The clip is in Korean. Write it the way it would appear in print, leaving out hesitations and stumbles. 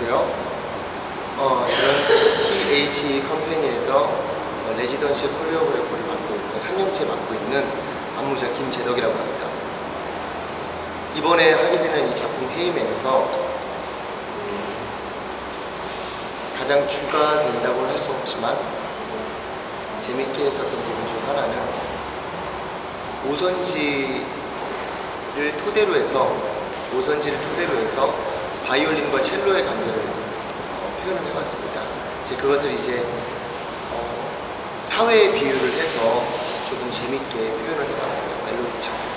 안녕하세요. 저는 T.H.E 컴퍼니에서 레지던시 코리오그래퍼를 맡고 있고 3년째 맡고 있는 안무자 김재덕이라고 합니다. 이번에 하게 되는 이 작품 헤이맨에서 가장 주가 된다고는 할 수 없지만 재밌게 했었던 부분 중 하나는 오선지를 토대로 해서 바이올린과 첼로의 관계를 표현을 해봤습니다. 그것을 이제 사회에 비유를 해서 조금 재밌게 표현을 해봤어요. 멜로디처럼.